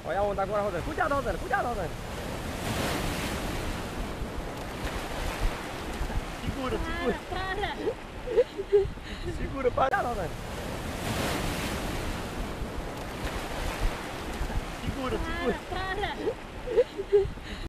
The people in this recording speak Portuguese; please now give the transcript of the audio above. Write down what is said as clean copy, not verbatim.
Olha a onda agora, Rosana. Cuidado, Rosana. Cuidado, Rosana. Segura, segura. Para. Segura, para, Rosana. Segura, segura. Para.